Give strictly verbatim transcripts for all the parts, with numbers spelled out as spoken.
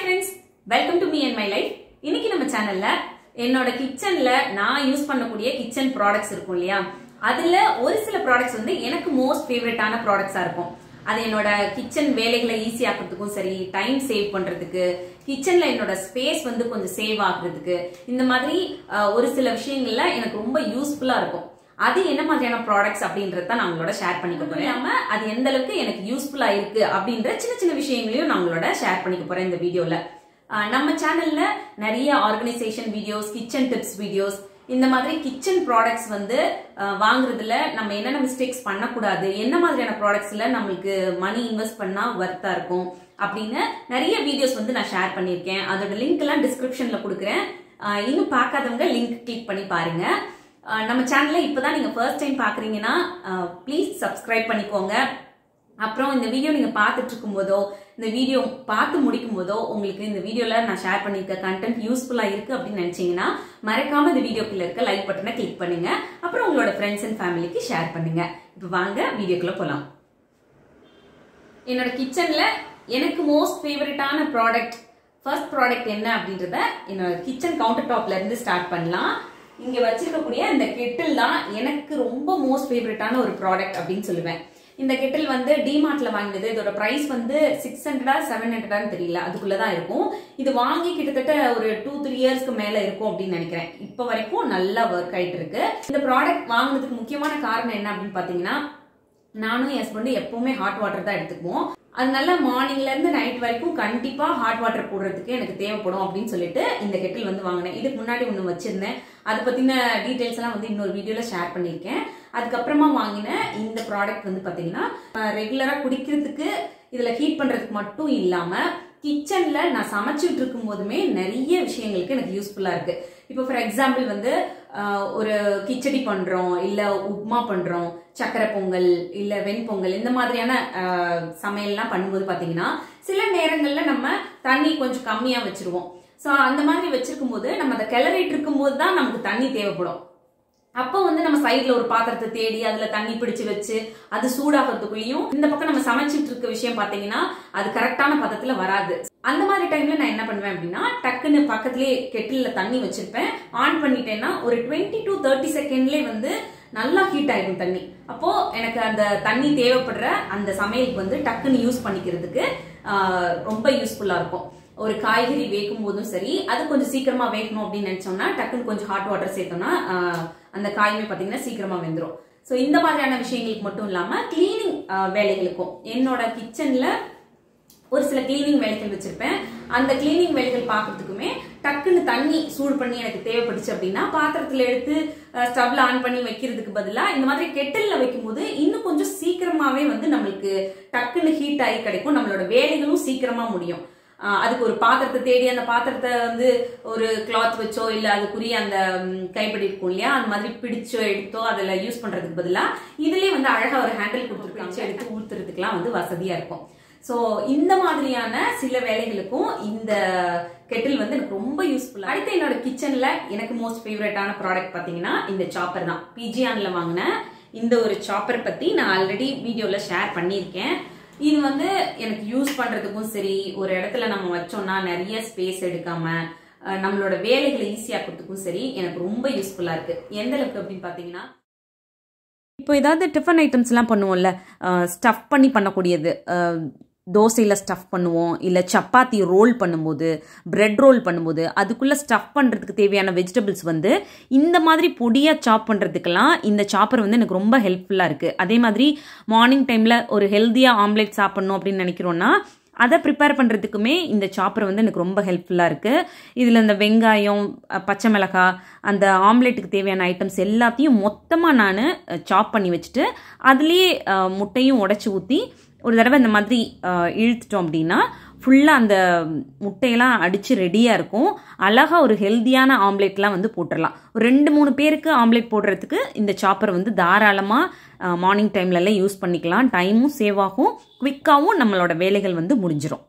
friends, welcome to me and my life. இன்னைக்கு நம்ம சேனல்ல என்னோட கிச்சன்ல நான் யூஸ் பண்ணக்கூடிய கிச்சன் ப்ராடக்ட்ஸ் இருக்கும் இல்லையா, அதுல ஒரு சில ப்ராடக்ட்ஸ் வந்து எனக்கு மோஸ்ட் ஃபேவரட்டான ப்ராடக்ட்ஸா இருக்கும். அது என்னோட கிச்சன் வேலைகளை ஈஸி ஆக்குறதுக்கும் சரி, டைம் சேவ் பண்றதுக்கு, கிச்சன்ல என்னோட ஸ்பேஸ் வந்து கொஞ்சம் சேவ் ஆகுறதுக்கு, இந்த மாதிரி ஒரு சில விஷயங்கள்ல எனக்கு ரொம்ப யூஸ்ஃபுல்லா இருக்கும். அது என்ன மாதிரியான ப்ராடக்ட்ஸ் அப்படின்றத நான் உங்களோட ஷேர் பண்ணிக்க போறேன். இல்லாம அது எந்த அளவுக்கு எனக்கு யூஸ்ஃபுல்லா இருக்கு அப்படின்ற சின்ன சின்ன விஷயங்களையும் நான் உங்களோட ஷேர் பண்ணிக்க போறேன் இந்த வீடியோல. நம்ம சேனல்ல நிறைய organisation videos, kitchen tips videos, இந்த மாதிரி கிச்சன் ப்ராடக்ட்ஸ் வந்து வாங்குறதுல நம்ம என்னென்ன மிஸ்டேக்ஸ் பண்ணக்கூடாது, என்ன மாதிரியான ப்ராடக்ட்ஸ்ல நம்மளுக்கு மணி இன்வெஸ்ட் பண்ணா வர்த்தா இருக்கும் அப்படின்னு நிறைய வீடியோஸ் வந்து நான் ஷேர் பண்ணியிருக்கேன். அதோட லிங்க் எல்லாம் டிஸ்கிரிப்ஷன்ல கொடுக்குறேன். இன்னும் பார்க்காதவங்க லிங்க் கிளிக் பண்ணி பாருங்க. நம்ம சேனல்ல இப்பதான் நீங்க ஃபர்ஸ்ட் டைம் பாக்குறீங்கன்னா ப்ளீஸ் சப்ஸ்கிரைப் பண்ணிக்கோங்க. அப்புறம் இந்த வீடியோ நீங்க பார்த்துட்டு இருக்கும் போதோ, இந்த வீடியோ பார்த்து முடிக்கும் போதோ உங்களுக்கு இந்த வீடியோல நான் ஷேர் பண்ணிருக்க கண்டென்ட் யூஸ்ஃபுல்லா இருக்கு அப்படின்னு நினைச்சீங்கன்னா மறக்காம இந்த வீடியோக்குள்ள இருக்க லைக் பட்டனை கிளிக் பண்ணுங்க. அப்புறம் உங்களோட ஃப்ரெண்ட்ஸ் அண்ட் ஃபேமிலிக்கு ஷேர் பண்ணுங்க. இப்போ வாங்க வீடியோக்குள்ள போலாம். என்னோட கிச்சன்ல எனக்கு மோஸ்ட் ஃபேவரட்டான ப்ராடக்ட், ஃபர்ஸ்ட் ப்ராடக்ட் என்ன அப்படின்றத என்னோட கிச்சன் கவுண்டர் டாப்ல இருந்து ஸ்டார்ட் பண்ணலாம். இங்க வச்சிருக்கக்கூடிய இந்த கெட்டில் தான் எனக்கு ரொம்ப மோஸ்ட் ஃபேவரட்டான ஒரு ப்ராடக்ட் அப்படின்னு சொல்லுவேன். இந்த கெட்டில் வந்து டிமார்ட்ல வாங்கினது. இதோட பிரைஸ் வந்து சிக்ஸ் ஹண்ட்ரடா செவன் ஹண்ட்ரடான்னு தெரியல, அதுக்குள்ளதான் இருக்கும். இது வாங்கி கிட்டத்தட்ட ஒரு டூ த்ரீ இயர்ஸ்க்கு மேல இருக்கும் அப்படின்னு நினைக்கிறேன். இப்ப வரைக்கும் நல்லா ஒர்க் ஆயிட்டு இருக்கு. இந்த ப்ராடக்ட் வாங்கினதுக்கு முக்கியமான காரணம் என்ன அப்படின்னு பாத்தீங்கன்னா, நானும் என் ஹஸ்பண்டும் எப்பவுமே ஹாட் வாட்டர் தான் எடுத்துக்குவோம். அதனால மார்னிங்ல இருந்து நைட் வரைக்கும் கண்டிப்பா ஹாட் வாட்டர் போடுறதுக்கு எனக்கு தேவைப்படும் அப்படின்னு சொல்லிட்டு இந்த கெட்டில் வந்து வாங்கினேன். இதுக்கு முன்னாடி ஒண்ணு வச்சிருந்தேன், அதை பத்தின டீடைல்ஸ் எல்லாம் வந்து இன்னொரு வீடியோல ஷேர் பண்ணிருக்கேன். அதுக்கப்புறமா வாங்கின இந்த ப்ராடக்ட் வந்து பாத்தீங்கன்னா ரெகுலரா குடிக்கிறதுக்கு, இதுல ஹீட் பண்றதுக்கு மட்டும் இல்லாம கிச்சன்ல நான் சமைச்சிட்டு இருக்கும் போதுமே நிறைய விஷயங்களுக்கு எனக்கு யூஸ்ஃபுல்லா இருக்கு. இப்போ ஃபார் எக்ஸாம்பிள் வந்து ஒரு கிச்சடி பண்றோம், இல்ல உப்மா பண்றோம், சக்கரை பொங்கல் இல்ல வெண்பொங்கல், இந்த மாதிரியான சமையல்லாம் பண்ணும்போது பாத்தீங்கன்னா சில நேரங்கள்ல நம்ம தண்ணி கொஞ்சம் கம்மியா வச்சிருவோம். சோ அந்த மாதிரி வச்சிருக்கும் போது நம்ம அதை கிளறிட்டு இருக்கும் போது தான் நமக்கு தண்ணி தேவைப்படும். அப்போ வந்து நம்ம சைட்ல ஒரு பாத்திரத்தை தேடி அதுல தண்ணி பிடிச்சு வச்சு அது சூடாகிறதுக்குள்ளயும் இந்த பக்கம் நம்ம சமைச்சிட்டு இருக்க விஷயம் பாத்தீங்கன்னா அது கரெக்டான பதத்துல வராது. அந்த மாதிரி டைம்ல நான் என்ன பண்ணுவேன் அப்படின்னா, டக்குன்னு பக்கத்துலயே கெட்டில்ல தண்ணி வச்சிருப்பேன். ஆன் பண்ணிட்டேன்னா ஒரு டுவெண்ட்டி டு தேர்ட்டி செகண்ட்லயே வந்து நல்லா ஹீட் ஆயிடும் தண்ணி. அப்போ எனக்கு அந்த தண்ணி தேவைப்படுற அந்த சமையலுக்கு வந்து டக்குன்னு யூஸ் பண்ணிக்கிறதுக்கு ரொம்ப யூஸ்ஃபுல்லா இருக்கும். ஒரு காய்கறி வேகும் போதும் சரி, அது கொஞ்சம் சீக்கிரமா வேகணும் அப்படின்னு நினைச்சோம்னா டக்குன்னு கொஞ்சம் ஹாட் வாட்டர் சேர்த்தோம்னா அந்த காயுமே பாத்தீங்கன்னா சீக்கிரமா வெந்துடும். சோ இந்த மாதிரியான விஷயங்களுக்கு மட்டும் இல்லாம கிளீனிங் வேலைகளுக்கும், என்னோட கிச்சன்ல ஒரு சில கிளீனிங் வேலைகள் வச்சிருப்பேன். அந்த கிளீனிங் வேலைகள் பாக்குறதுக்குமே டக்குன்னு தண்ணி சூடு பண்ணி எனக்கு தேவைப்பட்டுச்சு அப்படின்னா பாத்திரத்துல எடுத்து ஸ்டவ்ல ஆன் பண்ணி வைக்கிறதுக்கு பதிலா இந்த மாதிரி கெட்டில்ல வைக்கும் போது இன்னும் கொஞ்சம் சீக்கிரமாவே வந்து நம்மளுக்கு டக்குன்னு ஹீட் ஆகி கிடைக்கும். நம்மளோட வேலைகளும் சீக்கிரமா முடியும். அதுக்கு ஒரு பாத்திரத்தை தேடி அந்த பாத்திரத்தை வந்து ஒரு கிளாத் வச்சோ இல்ல அதுக்குரிய அந்த கைப்படி இருக்கும் இல்லையா, அந்த மாதிரி பிடிச்சோ எடுத்தோ அதுல யூஸ் பண்றதுக்கு பதிலா இதுலயே வந்து அழகா ஒரு ஹேண்டில் கொடுத்துருக்காங்க, எடுத்து ஊத்துறதுக்குலாம் வந்து வசதியா இருக்கும். சோ இந்த மாதிரியான சில வேலைகளுக்கும் இந்த கெட்டில் வந்து எனக்கு ரொம்ப யூஸ்ஃபுல்லா. அடுத்து என்னோட கிச்சன்ல எனக்கு மோஸ்ட் ஃபேவரட்டான ப்ராடக்ட் பாத்தீங்கன்னா இந்த சாப்பர் தான். பிஜிஆன்ல வாங்கின இந்த ஒரு சாப்பர் பத்தி நான் ஆல்ரெடி வீடியோல ஷேர் பண்ணியிருக்கேன். இது வந்து எனக்கு யூஸ் பண்றதுக்கும் சரி, ஒரு இடத்துல நம்ம வச்சோம்னா நிறைய ஸ்பேஸ் எடுக்காம நம்மளோட வேலைகளை ஈஸியாக்கிறதுக்கும் சரி எனக்கு ரொம்ப யூஸ்ஃபுல்லா இருக்கு. எந்த அளவுக்கு அப்படின்னு பாத்தீங்கன்னா, இப்போ ஏதாவது டிஃபன் ஐட்டம்ஸ் எல்லாம் பண்ணுவோம்ல, ஸ்டஃப் பண்ணி பண்ணக்கூடியது, தோசையில் ஸ்டஃப் பண்ணுவோம், இல்லை சப்பாத்தி ரோல் பண்ணும்போது, பிரெட் ரோல் பண்ணும்போது அதுக்குள்ளே ஸ்டஃப் பண்ணுறதுக்கு தேவையான வெஜிடபிள்ஸ் வந்து இந்த மாதிரி பொடியாக சாப் பண்ணுறதுக்கெல்லாம் இந்த சாப்பர் வந்து எனக்கு ரொம்ப ஹெல்ப்ஃபுல்லாக இருக்குது. அதே மாதிரி மார்னிங் டைமில் ஒரு ஹெல்த்தியாக ஆம்லேட் சாப்பிட்ணும் அப்படின்னு நினைக்கிறோன்னா அதை ப்ரிப்பேர் பண்ணுறதுக்குமே இந்த சாப்பர் வந்து எனக்கு ரொம்ப ஹெல்ப்ஃபுல்லாக இருக்குது. இதில் இந்த வெங்காயம், பச்சை மிளகாய், அந்த ஆம்லேட்டுக்கு தேவையான ஐட்டம்ஸ் எல்லாத்தையும் மொத்தமாக நான் சாப் பண்ணி வச்சுட்டு அதுலேயே முட்டையும் உடைச்சி ஊற்றி ஒரு தடவை இந்த மாதிரி இழுத்துட்டோம் அப்படின்னா ஃபுல்லாக அந்த முட்டையெல்லாம் அடித்து ரெடியாக இருக்கும். அழகாக ஒரு ஹெல்த்தியான ஆம்லேட்லாம் வந்து போட்டுடலாம். ஒரு ரெண்டு மூணு பேருக்கு ஆம்லேட் போடுறதுக்கு இந்த சாப்பர் வந்து தாராளமாக மார்னிங் டைம்லலாம் யூஸ் பண்ணிக்கலாம். டைமும் சேவ் ஆகும், குவிக்காகவும் நம்மளோட வேலைகள் வந்து முடிஞ்சிடும்.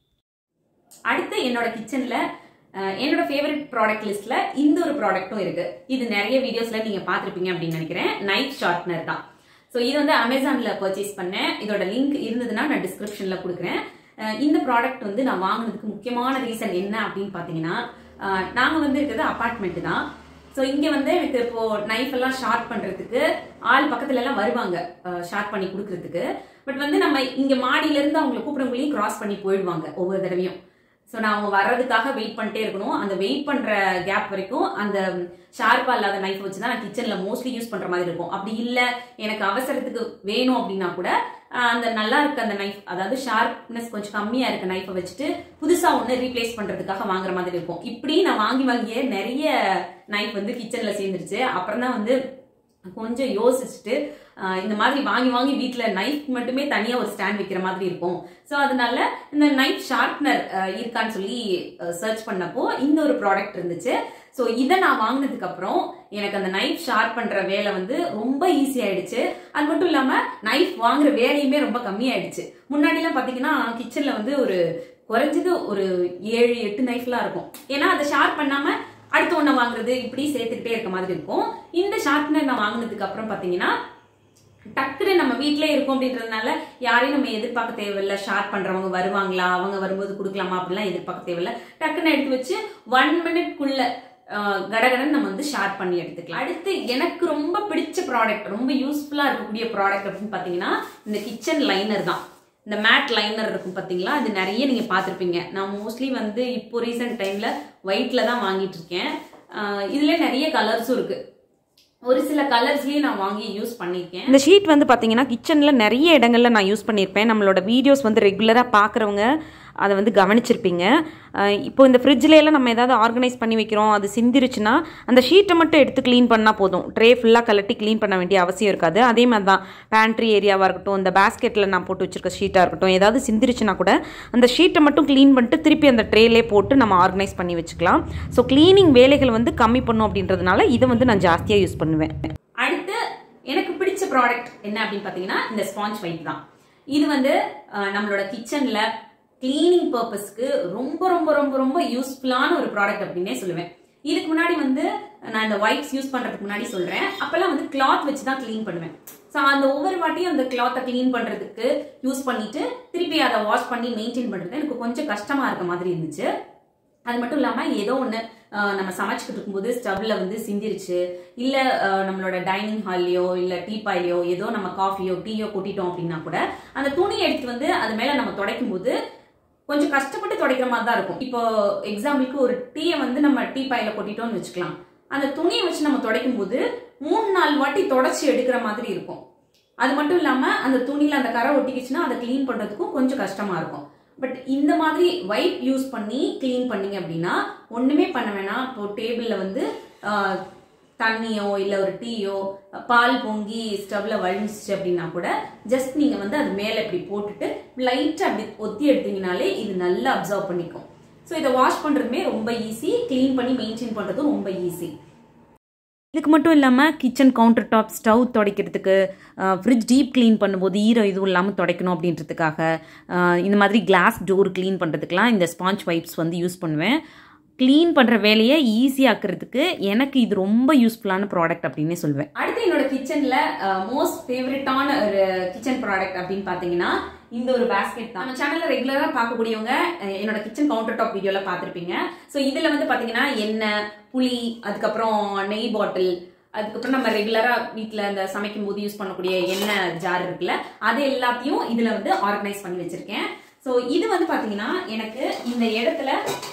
அடுத்து என்னோட கிச்சனில் என்னோட ஃபேவரட் ப்ராடக்ட் லிஸ்ட்ல இந்த ஒரு ப்ராடக்ட்டும் இருக்கு. இது நிறைய வீடியோஸ்ல நீங்க பார்த்துருப்பீங்க அப்படின்னு நினைக்கிறேன். நைஃப் ஷார்ப்னர் தான். ஸோ இது வந்து அமேசான்ல பர்ச்சேஸ் பண்ணேன். இதோட லிங்க் இருந்ததுன்னா நான் டிஸ்கிரிப்ஷன்ல கொடுக்குறேன். இந்த ப்ராடக்ட் வந்து நான் வாங்கினதுக்கு முக்கியமான ரீசன் என்ன அப்படின்னு பாத்தீங்கன்னா, நாங்க வந்து இருக்கிறது அபார்ட்மெண்ட் தான். ஸோ இங்க வந்து எனக்கு இப்போ நைஃப் எல்லாம் ஷார்ப் பண்றதுக்கு ஆள் பக்கத்துல எல்லாம் வருவாங்க ஷார்ப் பண்ணி கொடுக்கறதுக்கு. பட் வந்து நம்ம இங்க மாடியில இருந்து அவங்களை கூப்பிடவங்களையும் கிராஸ் பண்ணி போயிடுவாங்க ஒவ்வொரு தடவையும். ஸோ நான் அவங்க வர்றதுக்காக வெயிட் பண்ணிட்டே இருக்கணும். அந்த வெயிட் பண்ற கேப் வரைக்கும் அந்த ஷார்ப்பா இல்லாத நைஃப் வச்சுதான் நான் கிச்சன்ல மோஸ்ட்லி யூஸ் பண்ற மாதிரி இருக்கும். அப்படி இல்ல எனக்கு அவசரத்துக்கு வேணும் அப்படின்னா கூட அந்த நல்லா இருக்க அந்த நைஃப், அதாவது ஷார்ப்னஸ் கொஞ்சம் கம்மியா இருக்க நைஃபை வச்சுட்டு புதுசா ஒண்ணு ரீப்ளேஸ் பண்றதுக்காக வாங்குற மாதிரி இருக்கும். இப்படி நான் வாங்கி வாங்கிய நிறைய நைஃப் வந்து கிச்சன்ல சேர்ந்துருச்சு. அப்புறம் தான் வந்து கொஞ்சம் யோசிச்சுட்டு இந்த மாதிரி வாங்கி வாங்கி வீட்டுல நைஃப் மட்டுமே தனியா ஒரு ஸ்டாண்ட் வைக்கிற மாதிரி இருக்கும். ஸோ அதனால இந்த நைஃப் ஷார்ப்னர் இருக்கான்னு சொல்லி சர்ச் பண்ணப்போ இந்த ஒரு ப்ராடக்ட் இருந்துச்சு. ஸோ இதை நான் வாங்கினதுக்கு அப்புறம் எனக்கு அந்த நைஃப் ஷார்ப் பண்ற வேலை வந்து ரொம்ப ஈஸி ஆயிடுச்சு. அது மட்டும் இல்லாம நைஃப் வாங்குற வேலையுமே ரொம்ப கம்மியாயிடுச்சு. முன்னாடி எல்லாம் பாத்தீங்கன்னா கிச்சன்ல வந்து ஒரு குறைஞ்சது ஒரு ஏழு எட்டு நைஃப்லாம் இருக்கும். ஏன்னா அதை ஷார்ப் பண்ணாம அடுத்த ஒண்ணு வாங்குறது இப்படி சேர்த்துக்கிட்டே இருக்க மாதிரி இருக்கும். இந்த ஷார்ப்னர் நான் வாங்கினதுக்கு அப்புறம் பாத்தீங்கன்னா டக்குன்னு நம்ம வீட்டிலே இருக்கோம் அப்படின்றதுனால யாரையும் நம்ம எதிர்பார்க்க தேவையில்லை. ஷார்ப் பண்றவங்க வருவாங்களா, அவங்க வரும்போது கொடுக்கலாமா அப்படிலாம் எதிர்பார்க்க தேவையில்லை. டக்குன்னு எடுத்து வச்சு ஒன் மினிட்குள்ள கடகடன் நம்ம வந்து ஷார்ப் பண்ணி எடுத்துக்கலாம். அடுத்து எனக்கு ரொம்ப பிடிச்ச ப்ராடக்ட், ரொம்ப யூஸ்ஃபுல்லா இருக்கக்கூடிய ப்ராடக்ட் அப்படின்னு பாத்தீங்கன்னா இந்த கிச்சன் லைனர் தான். இந்த மேட் லைனர் இருக்கும் பாத்தீங்களா, அது நிறைய நீங்க பாத்திருப்பீங்க. நான் மோஸ்ட்லி வந்து இப்போ ரீசெண்ட் டைம்ல ஒயிட்ல தான் வாங்கிட்டு இருக்கேன். இதுல நிறைய கலர்ஸும் இருக்கு. ஒரு சில கலர்ஸ்லயே நான் வாங்கி யூஸ் பண்ணியிருக்கேன். இந்த ஷீட் வந்து பார்த்தீங்கன்னா கிச்சனில் நிறைய இடங்கள்ல நான் யூஸ் பண்ணியிருப்பேன். நம்மளோட வீடியோஸ் வந்து ரெகுலராக பார்க்குறவங்க அதை வந்து கவனிச்சிருப்பீங்க. இப்போ இந்த ஃப்ரிட்ஜில் எல்லாம் நம்ம ஏதாவது ஆர்கனைஸ் பண்ணி வைக்கிறோம், அது சிந்திருச்சுன்னா அந்த ஷீட்டை மட்டும் எடுத்து க்ளீன் பண்ணால் போதும். ட்ரே ஃபுல்லாக கலட்டி க்ளீன் பண்ண வேண்டிய அவசியம் இருக்காது. அதே மாதிரி தான் பேண்ட்ரி ஏரியாவாக இருக்கட்டும், இந்த பேஸ்கெட்டில் நான் போட்டு வச்சிருக்க ஷீட்டாக இருக்கட்டும், ஏதாவது சிந்திருச்சுன்னா கூட அந்த ஷீட்டை மட்டும் க்ளீன் பண்ணிட்டு திருப்பி அந்த ட்ரேலே போட்டு நம்ம ஆர்கனைஸ் பண்ணி வச்சுக்கலாம். ஸோ க்ளீனிங் வேலைகள் வந்து கம்மி பண்ணும் அப்படின்றதுனால இதை வந்து நான் ஜாஸ்தியாக யூஸ் பண்ணுவேன். அடுத்து எனக்கு பிடிச்ச ப்ராடக்ட் என்ன அப்படின்னு பார்த்தீங்கன்னா இந்த ஸ்பாஞ்ச் வைப் தான். இது வந்து நம்மளோட கிச்சன்ல கிளீனிங் பர்பஸ்க்கு ரொம்ப ரொம்ப ரொம்ப ரொம்ப யூஸ்ஃபுல்லான ஒரு ப்ராடக்ட் அப்படின்னே சொல்லுவேன். இதுக்கு முன்னாடி வந்து நான் இந்த வைப்ஸ் யூஸ் பண்றதுக்கு முன்னாடி சொல்றேன், அப்பெல்லாம் வந்து கிளாத் வச்சு தான் கிளீன் பண்ணுவேன். ஸோ அந்த ஒவ்வொரு வாட்டியும் அந்த கிளாத்தை கிளீன் பண்றதுக்கு யூஸ் பண்ணிட்டு திருப்பி அதை வாஷ் பண்ணி மெயின்டைன் பண்றது எனக்கு கொஞ்சம் கஷ்டமா இருக்க மாதிரி இருந்துச்சு. அது மட்டும் இல்லாம ஏதோ ஒண்ணு நம்ம சமைச்சுக்கிட்டு இருக்கும்போது ஸ்டவ்ல வந்து சிந்திருச்சு, இல்ல நம்மளோட டைனிங் ஹால்லையோ இல்ல டீப்பாயிலையோ ஏதோ நம்ம காஃபியோ டீயோ கொட்டிட்டோம் அப்படின்னா கூட அந்த துணியை எடுத்துட்டு வந்து அது மேல நம்ம துடைக்கும் போது கொஞ்சம் கஷ்டப்பட்டு துடைக்கிற மாதிரி தான் இருக்கும். இப்போ எக்ஸாம்பிளுக்கு ஒரு டீயை வந்து நம்ம டீ பாயில கொட்டிட்டோம்னு வச்சுக்கலாம், அந்த துணியை வச்சு நம்ம துடைக்கும் போது மூணு நாலு வாட்டி தொடச்சி எடுக்கிற மாதிரி இருக்கும். அது மட்டும் இல்லாம அந்த துணியில அந்த கரை ஒட்டிக்கிச்சுன்னா அதை கிளீன் பண்றதுக்கும் கொஞ்சம் கஷ்டமா இருக்கும். பட் இந்த மாதிரி வைப் யூஸ் பண்ணி கிளீன் பண்ணீங்க அப்படின்னா ஒண்ணுமே பண்ண வேணாம். இப்போ டேபிள்ல வந்து தண்ணியோ இல்ல ஒரு டீயோ பால் பொங்கி ஸ்டவ்ல வழிஞ்சிச்சு அப்படின்னா கூட ஜஸ்ட் நீங்க வந்து அது மேல இப்படி போட்டுட்டு லைட்டா அப்படி ஒத்தி எடுத்தீங்கனாலே இது நல்லா அப்சர்வ் பண்ணிக்கும். ஸோ இதை வாஷ் பண்றதுமே ரொம்ப ஈஸி, கிளீன் பண்ணி மெயின்டைன் பண்றதும் ரொம்ப ஈஸி. இதுக்கு மட்டும் இல்லாமல் கிச்சன் கவுண்டர் டாப் ஸ்டவ் துடைக்கிறதுக்கு, ஃப்ரிட்ஜ் டீப் க்ளீன் பண்ணும்போது ஈரம் இதுவும் இல்லாமல் துடைக்கணும் அப்படின்றதுக்காக, இந்த மாதிரி கிளாஸ் டோர் க்ளீன் பண்ணுறதுக்கெலாம் இந்த ஸ்பாஞ்ச் வைப்ஸ் வந்து யூஸ் பண்ணுவேன். க்ளீன் பண்ணுற வேலையை ஈஸியாக்குறதுக்கு எனக்கு இது ரொம்ப யூஸ்ஃபுல்லான ப்ராடக்ட் அப்படின்னே சொல்வேன். அடுத்து என்னோட கிச்சன்ல மோஸ்ட் ஃபேவரட்டான ஒரு கிச்சன் ப்ராடக்ட் அப்படின்னு பார்த்தீங்கன்னா இந்த ஒரு பேஸ்கெட் தான். நம்ம சேனல்ல ரெகுலரா பார்க்கக்கூடியவங்க என்னோட கிச்சன் கவுண்டர் டாப் வீடியோல பார்த்திருப்பீங்க. ஸோ இதுல வந்து பாத்தீங்கன்னா எண்ணெய், புளி, அதுக்கப்புறம் நெய் பாட்டில், அதுக்கப்புறம் நம்ம ரெகுலரா வீட்டுல இந்த சமைக்கும் போது யூஸ் பண்ணக்கூடிய எண்ணெய் ஜார் இருக்குல்ல, அது எல்லாத்தையும் இதுல வந்து ஆர்கனைஸ் பண்ணி வச்சிருக்கேன். ஸோ இது வந்து பாத்தீங்கன்னா எனக்கு இந்த இடத்துல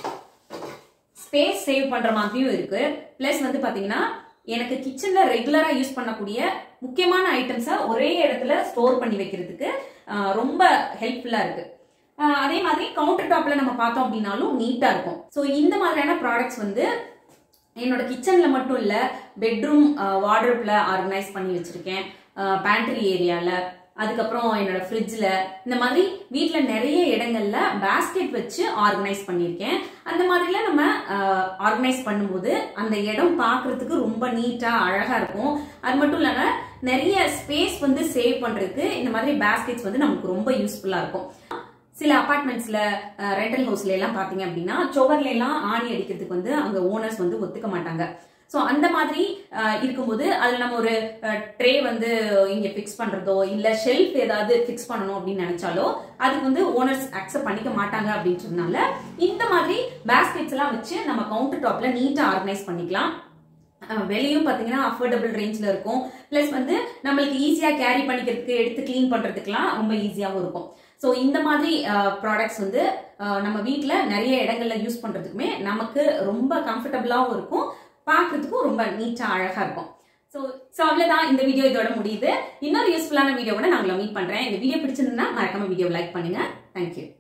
ஸ்பேஸ் சேவ் பண்ற மாதிரியும் இருக்கு. பிளஸ் வந்து பாத்தீங்கன்னா எனக்கு கிச்சன்ல ரெகுலரா யூஸ் பண்ணக்கூடிய முக்கியமான ஐட்டம்ஸை ஒரே இடத்துல ஸ்டோர் பண்ணி வைக்கிறதுக்கு ரொம்ப ஹெல்ப்ஃபுல்லா இருக்கு. அதே மாதிரி கவுண்டர் டாப்ல நம்ம பார்த்தோம் அப்படின்னாலும் நீட்டா இருக்கும். ஸோ இந்த மாதிரியான ப்ராடக்ட்ஸ் வந்து என்னோட கிச்சன்ல மட்டும் இல்ல, பெட்ரூம் வார்ட்ரோப்ல ஆர்கனைஸ் பண்ணி வச்சிருக்கேன், பேண்ட்ரி ஏரியால, அதுக்கப்புறம் என்னோட ஃப்ரிட்ஜ்ல, இந்த மாதிரி வீட்டுல நிறைய இடங்கள்ல பேஸ்கெட் வச்சு ஆர்கனைஸ் பண்ணியிருக்கேன். அந்த மாதிரிலாம் நம்ம ஆர்கனைஸ் பண்ணும்போது அந்த இடம் பார்க்கறதுக்கு ரொம்ப நீட்டா அழகா இருக்கும். அது மட்டும் இல்லாம நிறைய ஸ்பேஸ் வந்து சேவ் பண்றதுக்கு இந்த மாதிரி பேஸ்கெட்ஸ் வந்து நமக்கு ரொம்ப யூஸ்ஃபுல்லா இருக்கும். சில அபார்ட்மெண்ட்ஸ்ல ரெண்டல் ஹவுஸ்ல எல்லாம் பாத்தீங்க அப்படின்னா சுவர்ல எல்லாம் ஆணி அடிக்கிறதுக்கு வந்து அங்க ஓனர்ஸ் வந்து ஒத்துக்க மாட்டாங்க. ஸோ அந்த மாதிரி இருக்கும்போது அதில் நம்ம ஒரு ட்ரே வந்து இங்கே ஃபிக்ஸ் பண்ணுறதோ இல்லை ஷெல்ஃப் ஏதாவது ஃபிக்ஸ் பண்ணணும் அப்படின்னு நினைச்சாலோ அதுக்கு வந்து ஓனர்ஸ் அக்செப்ட் பண்ணிக்க மாட்டாங்க அப்படின்றதுனால இந்த மாதிரி பேஸ்கெட்ஸ் எல்லாம் வச்சு நம்ம கவுண்டர் டாப்ல நீட்டாக ஆர்கனைஸ் பண்ணிக்கலாம். வெளியும் பார்த்தீங்கன்னா அஃபோர்டபுள் ரேஞ்சில் இருக்கும். ப்ளஸ் வந்து நம்மளுக்கு ஈஸியாக கேரி பண்ணிக்கிறதுக்கு எடுத்து கிளீன் பண்ணுறதுக்குலாம் ரொம்ப ஈஸியாகவும் இருக்கும். ஸோ இந்த மாதிரி ப்ராடக்ட்ஸ் வந்து நம்ம வீட்டில் நிறைய இடங்கள்ல யூஸ் பண்ணுறதுக்குமே நமக்கு ரொம்ப கம்ஃபர்டபுளாகவும் இருக்கும், பார்க்கறதுக்கும் ரொம்ப நீட்டாக அழகாக இருக்கும். ஸோ ஸோ அவ்வளோதான், இந்த வீடியோ இதோட முடியுது. இன்னொரு யூஸ்ஃபுல்லான வீடியோவோட நான் உங்களை மீட் பண்ணுறேன். இந்த வீடியோ பிடிச்சிருந்தா மறக்காம வீடியோ லைக் பண்ணுங்க. தேங்க்யூ.